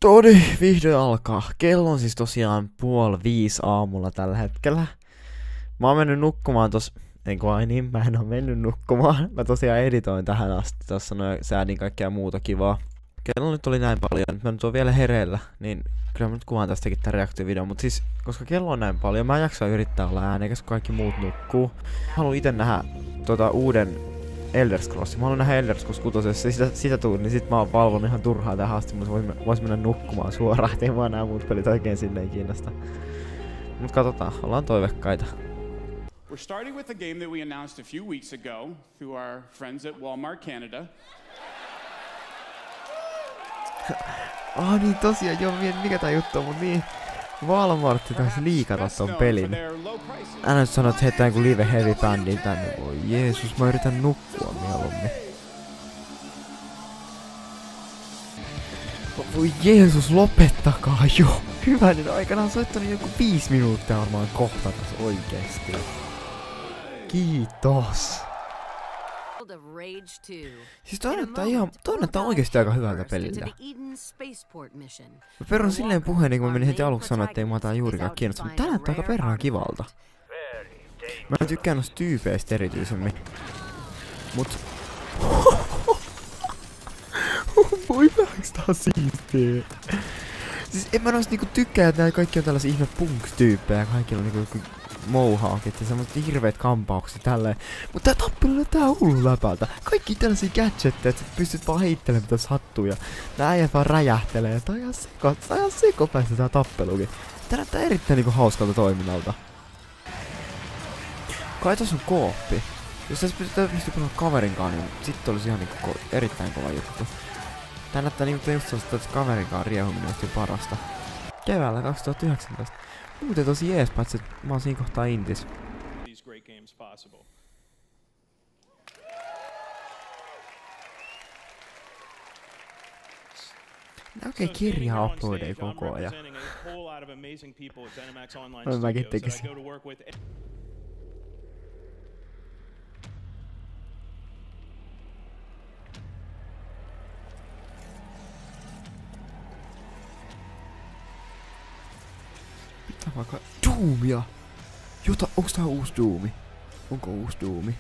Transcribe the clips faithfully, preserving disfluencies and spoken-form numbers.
Todi, vihdoin alkaa. Kello on siis tosiaan puoli viisi aamulla tällä hetkellä. Mä oon mennyt nukkumaan tos... Eiku ai niin, mä en oo mennyt nukkumaan. Mä tosiaan editoin tähän asti. Tossa noin säädin kaikkea muuta kivaa. Kello nyt oli näin paljon. Mä nyt oon vielä hereillä. Niin kyllä mä nyt kuvaan tästäkin tän reaktiovideon. Mut siis, koska kello on näin paljon, mä en jaksa yrittää olla äänekäs, kun kaikki muut nukkuu. Mä haluan ite nähdä tota uuden Elder Scrolls. Mä haluan nähdä Elder Scrolls kutosessa, sitä, sitä tuun, niin sit mä oon valvonut ihan turhaa tähän asti, mutta vois, vois mennä nukkumaan suoraan, ettei vaan nää muut pelit oikein sinne ei kiinnosta. Mut katsotaan, ollaan toivekkaita. We're starting with a game that we announced a few weeks ago through our friends at Walmart Canada. Ah niin tosiaan, joo, mikä tää juttu on, mut niin... Walmart taisi liikata ton pelin. Älä nyt sano, että heittää joku live heavy bändin tänne. Voi Jeesus, mä yritän nukkua mieluummin. Voi Jeesus, lopettakaa jo! Hyvänen aikana on soittanut joku viisi minuuttia varmaan kohta tässä oikeesti. Kiitos. Siis toi näyttää ihan, toi näyttää oikeesti aika hyvältä peliltä. Mä perun silleen puheen, niin kun mä menin heti aluksi sanoa, ettei mua tää juurikaan kiinnostaa, mutta tää näyttää aika perään kivalta. Mä en tykkää noista tyypeistä erityisemmin. Mut... Voi vähäks tää on siistiä. Siis en mä noista niinku tykkää, että nää kaikki on tällaisia ihme punks-tyyppejä ja kaikilla on niinku mohawkit ja semmoset hirveet kampaukset tälleen. Mut tää tappelu näyttää hullu läpältä. Kaikki tällaisia gadgetteja, että sä pystyt vaan heittelemään mitä sattuu ja nää äijät vaan räjähtelee. Tää on ihan seko, tää on ihan sekopäistä tää tappelukin. Tää näyttää erittäin niinku hauskalta toiminnalta. Kai tossa on kooppi. Jos tässä pystytään pystyy pelaamaan kaverinkaan, niin sit olisi ihan niinku ko erittäin kova juttu. Tää näyttää niinku just sellaista, että kaverinkaan riehuminen olisi parasta. Keväällä kaksituhattayhdeksäntoista. Muuten tosi jees, paitsi että mä oon siinä kohtaa intis. Nää oikein kirjaa uploadei koko ajan. No mäkin tekisin. Pitää vaikka Doomia! Jota, onks tää uusi Doomi? Onko uusi Doomi?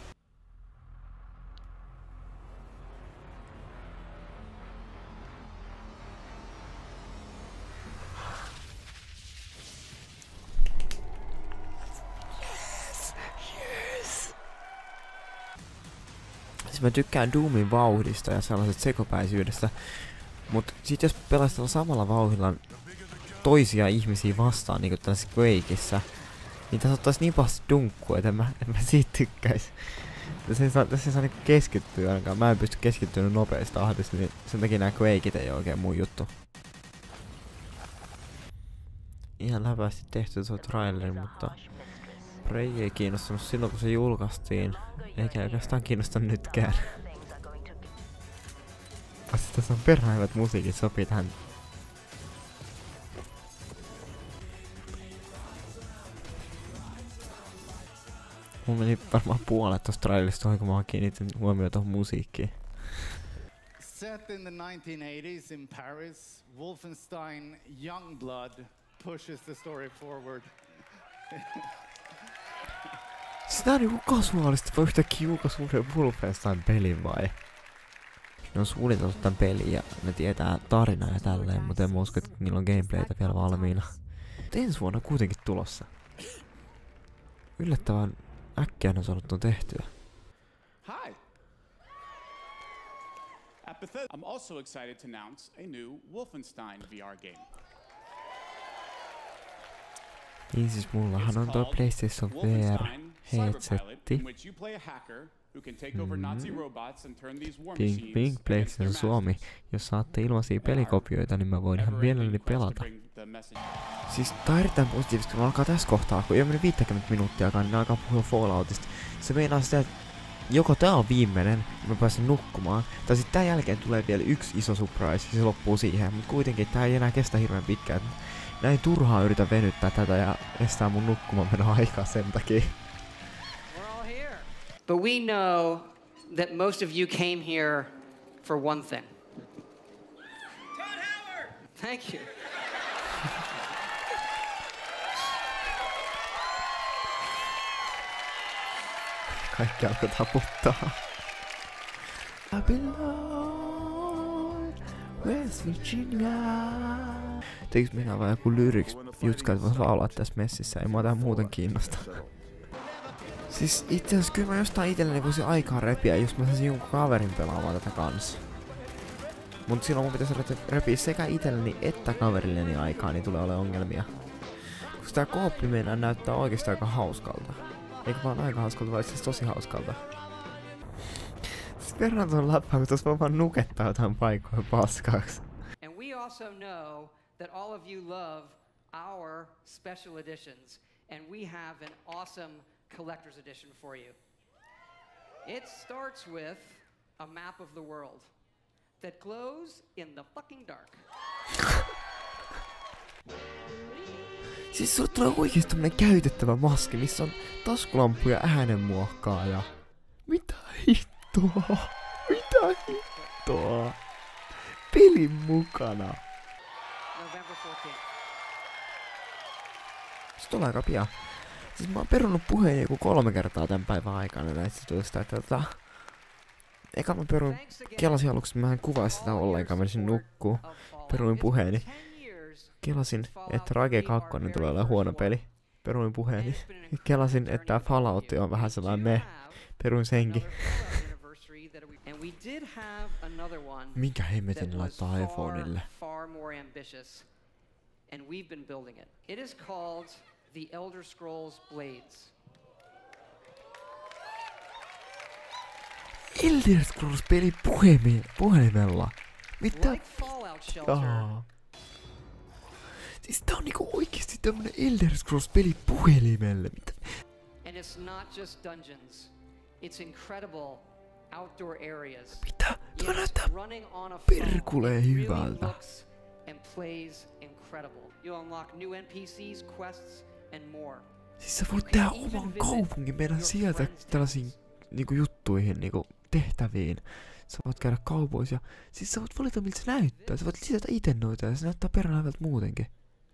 Yes! Yes! Siis mä tykkään Doomin vauhdista ja sellaisesta sekopäisyydestä. Mut sit jos pelaisi samalla vauhdilla toisia ihmisiä vastaan niinku tällaisessa Quakeissa, niin tässä ottais niin pahasti dunkkua, että en mä, en mä siitä tykkäis. Tässä ei saa, tässä ei saa niinku keskittyä ainakaan. Mä en pysty keskittyä nopeasti tahdista, niin sen takia nää Quakeit ei oo oikein mun juttu. Ihan läpäisesti tehty tuo traileri, mutta Prey ei kiinnostanut silloin kun se julkaistiin, eikä oikeastaan kiinnosta nytkään. Vasta tässä on perhana hyvät musiikit, sopii tähän. Mulla meni varmaan puolet tosta trailerista ohi, kun mä kiinnitin huomioon tohon musiikkiin. Set in the nineteen eighties in Paris, Wolfenstein Youngblood pushes the story forward. Sitä on niinku kasuaalista, voi yhtäkkiä julkaisi uuden Wolfenstein pelin vai? Ne on suunniteltu tän pelin ja ne tietää tarinaa ja tälleen, mutta en mä usko, että niillä on gameplaytä vielä valmiina. Mut ensi vuonna kuitenkin tulossa. Yllättävän äkkiä ne on saanut ton tehtyä. Hi. At Bethesda, I'm also excited to announce a new Wolfenstein V R game. Niin siis mullahan on toi PlayStation V R headsetti. Pink Pink PlayStation Suomi. Jos saatte ilmaisia pelikopioita, niin mä voin ihan mielelläni pelata. Siis tää on erittäin positiivista, kun alkaa tässä kohtaa, kun ei ole mennyt viisikymmentä minuuttiakaan, niin ne alkaa puhua Falloutista. Se meinaa sitä, että joko tää on viimeinen, ja mä pääsen nukkumaan, tai sitten tän jälkeen tulee vielä yksi iso surprise, ja se loppuu siihen, mutta kuitenkin tää ei enää kestä hirveän pitkään. Näin turhaa yritä venyttää tätä ja estää mun nukkumaan menoa aikaa sen takia. But we know that most of you came here for one thing. Thank you. Kaikki alkoi taputtaa. Babylon, West Virginia. Teiks minä vaan joku lyrics jutska, että vois laulaa tässä messissä? Ei mua tää muuten kiinnosta. Siis itse asiassa kyllä mä jostain itselleni voisin aikaa repiä, jos mä saisin jonkun kaverin pelaamaan tätä kanssa. Mut silloin mun pitäisi repiä sekä itselleni että kaverilleni aikaa, niin tulee olemaan ongelmia. Koska tää kooppi meidän näyttää oikeesti aika hauskalta. Eikä vaan aika hauskalta, vaan itse tosi hauskalta. Siis verran tuon läppään, kun tossa voi vaan nukettaa jotain paikkoja paskaksi. And we also know that all of you love our special editions, and we have an awesome collector's edition for you. It starts with a map of the world that glows in the fucking dark. Siis sulle tulee oikeesti tämmönen käytettävä maski, missä on taskulamppu ja äänenmuokkaaja. Mitä hittoa? Mitä hittoa? Pelin mukana. November fourteenth. Se tulee aika pian. Siis mä oon perunut puheen joku kolme kertaa tän päivän aikana näistä jutuista, että tota... Eka mä peruin, kelasin aluksi, että mä en kuvaisi sitä ollenkaan, mä menisin nukkuu. Peruin puheeni. Kelasin, että Rage kaksi tulee olemaan huono peli. Peruin puheeni. Kelasin, että Fallout on vähän sellainen me. Peruin senkin. Minkä hemmetin laittaa iPhoneille? And we've been building it. It is called The Elder Scrolls Blades. Elder Scrolls peli puhelimella. Mitä? Like Fallout Shelter. Aa. Siis tää on niinku oikeesti tämmönen Elder Scrolls peli puhelimelle. Mitä? And it's not just dungeons. It's incredible outdoor areas. Mitä? Tuo Yes, näyttää running on a phone. perkulee It really hyvältä. looks and plays incredible. You'll unlock new N P Cs, quests, and more. Siis sä voit tehdä oman kaupungin meidän sieltä tällaisiin niinku juttuihin, niinku tehtäviin. Sä voit käydä kaupoissa ja siis sä voit valita miltä se näyttää. Sä voit lisätä ite noita ja se näyttää perään hyvältä muutenkin.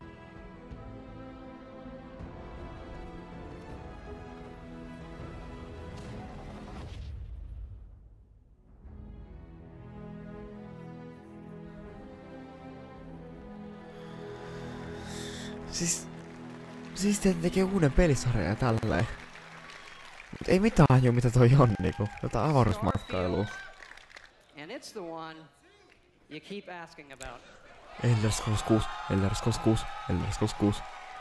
Siis... Siis te tekee uuden pelisarjan ja tälleen. Mut ei mitään jo mitä toi on niinku. Jotain avaruusmatkailua. And it's the one you keep asking about. Elder Scrolls kuusi, Elder Scrolls kuusi, Elder Scrolls kuusi.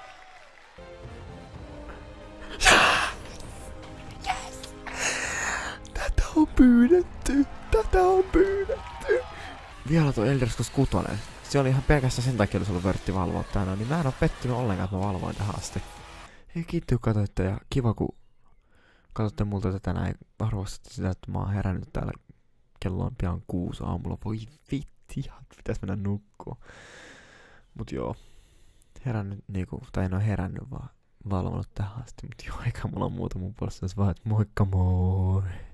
Yes! Tätä on pyydetty! Tätä on pyydetty! Vielä tuo Elder Scrolls kuusi. Se oli ihan pelkästään sen takia, että sulla vörtti valvoa tänään, niin mä en oo pettynyt ollenkaan, että mä valvoin tähän asti. Hei, kiitti kun katsoitte ja kiva kun katsotte multa tätä näin. Arvostatte sitä, että mä oon herännyt täällä. Kello on pian kuusi aamulla. Voi vitti, pitäis mennä nukkua. Mut joo, herännyt niinku, tai en oo herännyt vaan valvonut tähän asti. Mut joo, eikä mulla on muuta mun puolesta, vaan että moikka moi!